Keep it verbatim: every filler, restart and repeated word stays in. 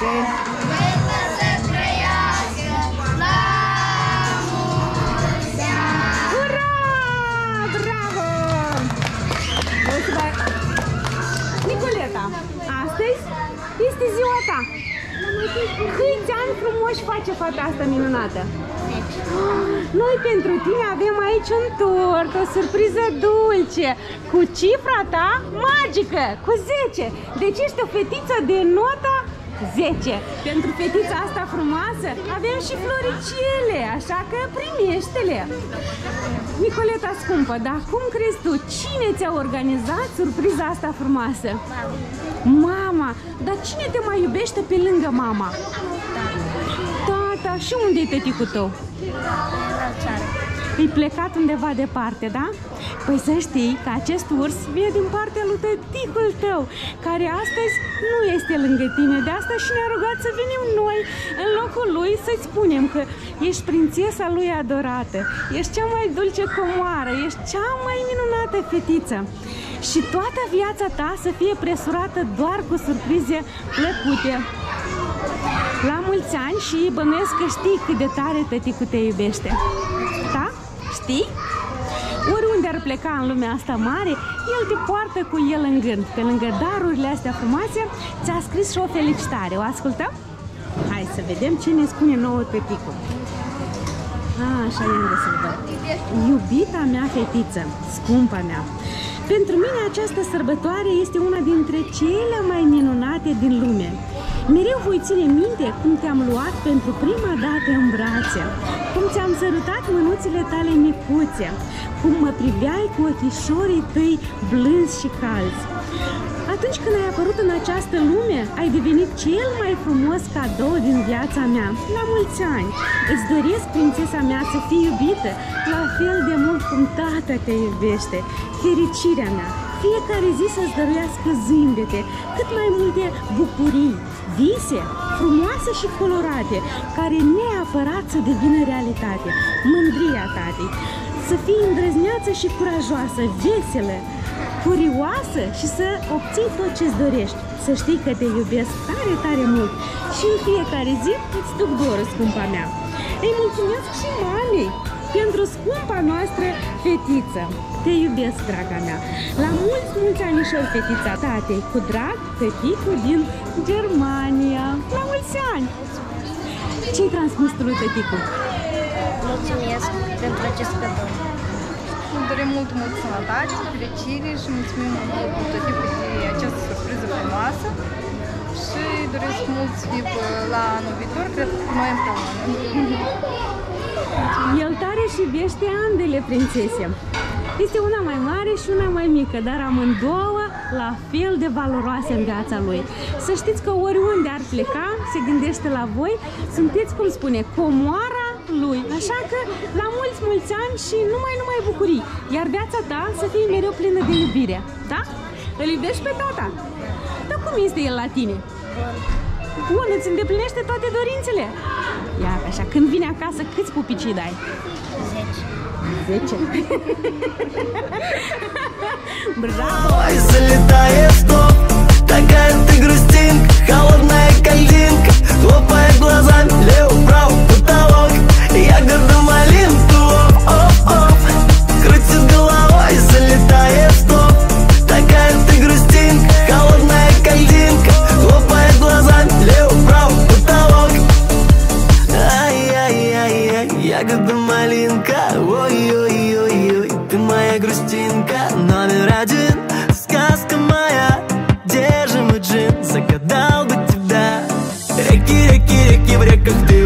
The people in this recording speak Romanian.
mulți ani! Ura! Bravo! Nicoleta, astăzi este ziua ta. Câți ani frumoși face fata asta minunată? Noi pentru tine avem aici un tort, o surpriză dulce, cu cifra ta magică, cu zece. Deci ești o fetiță de nota zece. Pentru fetița asta frumoasă avem și floricele, așa că primește-le. Nicoleta scumpă, dar cum crezi tu, cine ți-a organizat surpriza asta frumoasă? Mama. Dar cine te mai iubește pe lângă mama? Tata. Și unde e tăticul tău? E plecat undeva departe, da? Păi să știi că acest urs vine din partea lui tăticul tău, care astăzi nu este lângă tine. De asta și ne-a rugat să venim noi în locul lui să-ți spunem că ești prințesa lui adorată, ești cea mai dulce comoară, ești cea mai minunată fetiță. Și toată viața ta să fie presurată doar cu surprize plăcute. La mulți ani și bănuiesc că știi cât de tare tăticul te iubește. Da? Știi? Oriunde ar pleca în lumea asta mare, el te poartă cu el în gând. Pe lângă darurile astea frumoase, ți-a scris și o felicitare. O ascultăm? Hai să vedem ce ne spune nouă tăticul. A, așa i-am de să văd. Iubita mea fetiță, scumpa mea, pentru mine această sărbătoare este una dintre cele mai minunate din lume. Mereu voi ține minte cum te-am luat pentru prima dată în brațe, cum ți-am sărutat mânuțele tale micuțe, cum mă priveai cu ochișorii tăi blânzi și calzi. Atunci când ai apărut în această lume, ai devenit cel mai frumos cadou din viața mea. La mulți ani! Îți doresc, prințesa mea, să fii iubită la fel de mult cum tata te iubește. Fericirea mea! Fiecare zi să-ți dăruiască zâmbete, cât mai multe bucurii, vise frumoase și colorate, care neapărat să devină realitate. Mândria tatei, să fii îndrăzneață și curajoasă, veselă, curioasă și să obții tot ce-ți dorești. Să știi că te iubesc tare, tare mult și în fiecare zi îți duc dorul, scumpa mea. Îi mulțumesc și mamei pentru scumpa noastră fetiță. Te iubesc, draga mea. La mulți, mulți anișori, fetița tatei. Cu drag, tăticul din Germania. La mulți ani! Ce-i transmis tu lui tăticul? Mulțumesc pentru acest cadou. Îmi dorim mult, mult sănătate, fericire și mulțumim mult tăticul de această surpriză frumoasă. Și doresc mult să fie la anul viitor, cred că noi împreună. El tare și iubește ambele prințese. Este una mai mare și una mai mică, dar amândouă la fel de valoroase în viața lui. Să știți că oriunde ar pleca, se gândește la voi, sunteți, cum spune, comoara lui. Așa că la mulți, mulți ani și numai, numai bucurii. Iar viața ta să fie mereu plină de iubire. Da? Îl iubești pe tata? Dar cum este el la tine? Bun, îți îndeplinește toate dorințele? Iar așa, când vine acasă, câți pupicii dai? zece. zece? Браво! Ой, залетаешь в топ, такая ты грустинка, холодная кальдинка, хлопает глазами, лево-право, потолок, ягода малинка, оп-оп, крутит головой, залетаешь в топ, такая ты грустинка, холодная кальдинка, хлопает глазами, лево-право, потолок. Ай-яй-яй-яй, ягода малинка, ой-ой-ой-ой, ты моя грустинка, номер один, сказка моя, где же мой джин, загадал бы тебя. Реки, реки, реки, в реках ты